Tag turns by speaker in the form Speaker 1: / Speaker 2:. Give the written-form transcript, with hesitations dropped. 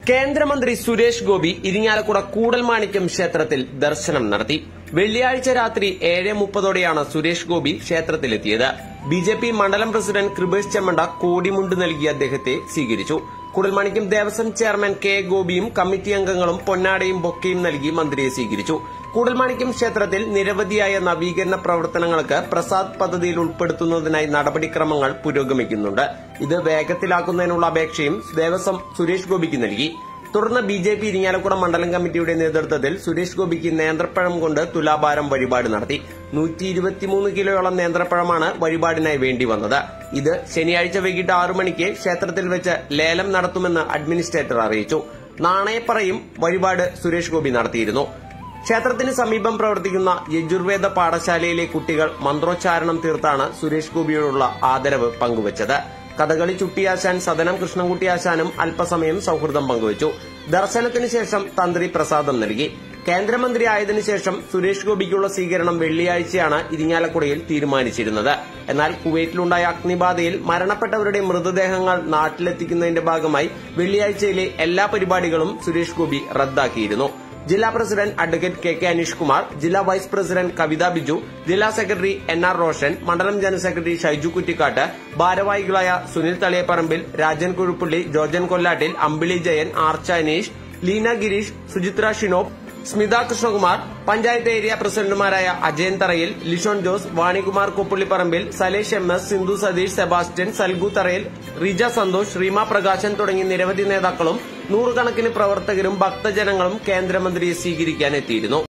Speaker 1: കേന്ദ്രമന്ത്രി സുരേഷ് ഗോപി ഇരിങ്ങാലക്കുട കൂടൽമാണിക്യം ക്ഷേത്രത്തിൽ ദർശനം നടത്തി. വെള്ളിയാഴ്ച രാത്രി 7:30ഓടെയാണ് സുരേഷ് ഗോപി ക്ഷേത്രത്തിലെത്തിയത്. ബിജെപി മണ്ഡലം പ്രസിഡന്റ് കൃപേഷ് ചെമ്മണ്ട കോടിമുണ്ട് നൽകി അദ്ദേഹത്തെ സ്വീകരിച്ചു. കൂടൽമാണിക്യം ദേവസ്വം ചെയർമാൻ കെ ഗോപിയും കമ്മിറ്റി അംഗങ്ങളും പൊന്നാടയും ബൊക്കയും നൽകി മന്ത്രിയെ സ്വീകരിച്ചു. കൂടൽമാണിക്യം ക്ഷേത്രത്തിൽ നിരവധിയായ നവീകരണ പ്രവർത്തനങ്ങൾക്ക് പ്രസാദ് പദ്ധതിയിൽ ഉൾപ്പെടുത്തുന്നതിനായി നടപടിക്രമങ്ങൾ പുരോഗമിക്കുന്നുണ്ട്. ഇത് വേഗത്തിലാക്കുന്നതിനുള്ള അപേക്ഷയും ദേവസ്വം സുരേഷ് ഗോപിക്ക് നൽകി. തുടർന്ന് ബിജെപി ഇരിങ്ങാലക്കുട മണ്ഡലം കമ്മിറ്റിയുടെ നേതൃത്വത്തിൽ സുരേഷ് ഗോപിക്ക് നേന്ത്രപ്പഴം കൊണ്ട് തുലാഭാരം വഴിപാട് നടത്തി. 123 കിലോയോളം നേന്ത്രപ്പഴമാണ് വഴിപാടിനായി വേണ്ടിവന്നത്. ഇത് ശനിയാഴ്ച വൈകിട്ട് 6 മണിക്ക് ക്ഷേത്രത്തിൽ വെച്ച് ലേലം നടത്തുമെന്ന് അഡ്മിനിസ്ട്രേറ്റർ അറിയിച്ചു. നാണയപ്പറയും വഴിപാട് സുരേഷ് ഗോപി നടത്തിയിരുന്നു. ക്ഷേത്രത്തിന് സമീപം പ്രവർത്തിക്കുന്ന യജുർവേദ പാഠശാലയിലെ കുട്ടികൾ മന്ത്രോച്ചാരണം തീർത്താണ് സുരേഷ് ഗോപിയോടുള്ള ആദരവ് പങ്കുവച്ചത്. കഥകളി ചുട്ടിയാശാൻ സദനം കൃഷ്ണൻകുട്ടിയാശാനും അല്പസമയം സൌഹൃദം പങ്കുവച്ചു. ദർശനത്തിന് ശേഷം തന്ത്രി പ്രസാദം നൽകി. കേന്ദ്രമന്ത്രി ആയതിനു ശേഷം സുരേഷ് ഗോപിക്കുള്ള സ്വീകരണം വെള്ളിയാഴ്ചയാണ് ഇരിങ്ങാലക്കുടയിൽ തീരുമാനിച്ചിരുന്നത്. എന്നാൽ കുവൈറ്റിലുണ്ടായ അഗ്നിബാധയിൽ മരണപ്പെട്ടവരുടെ മൃതദേഹങ്ങൾ നാട്ടിലെത്തിക്കുന്നതിന്റെ ഭാഗമായി വെള്ളിയാഴ്ചയിലെ എല്ലാ പരിപാടികളും സുരേഷ് ഗോപി റദ്ദാക്കിയിരുന്നു. ജില്ലാ president advocate K Aneesh Kumar, ജില്ലാ വൈസ് പ്രസിഡന്റ് കവിത ബിജു, ജില്ലാ സെക്രട്ടറി NR റോഷൻ, മണ്ഡലം ജനറൽ സെക്രട്ടറി ഷൈജു കുറ്റിക്കാട്ട്, ഭാരവാഹികളായ സുനിൽ തളിയപ്പറമ്പിൽ, രാജൻ കുഴുപ്പള്ളി, ജോർജൻ കൊല്ലാട്ടിൽ, അമ്പിളി ജയൻ, ആർച്ച അനീഷ്, ലീന ഗിരീഷ്, സുചിത്ര ഷിനോബ്, സ്മിത കൃഷ്ണകുമാർ, പഞ്ചായത്ത് ഏരിയ പ്രസിഡന്റുമാരായ അജയൻ തറയിൽ, ലിഷോൺ ജോസ്, വാണികുമാർ കൊപ്പുള്ളിപ്പറമ്പിൽ, സലേഷ് MS, സിന്ധു സതീഷ്, സെബാസ്റ്റ്യൻ, സൽഗു തറയിൽ, റിജ സന്തോഷ്, റീമ പ്രകാശൻ തുടങ്ങി നിരവധി നേതാക്കളും നൂറുകണക്കിന് പ്രവർത്തകരും ഭക്തജനങ്ങളും കേന്ദ്രമന്ത്രിയെ സ്വീകരിക്കാൻ എത്തിയിരുന്നു.